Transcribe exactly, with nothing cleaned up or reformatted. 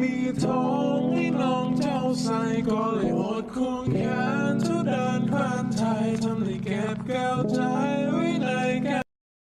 มีท้องให้น้องเจ้าใส่ก็เลยอดควงแขนเธอเดินผ่านไทยทำให้เก็บแก้วใจ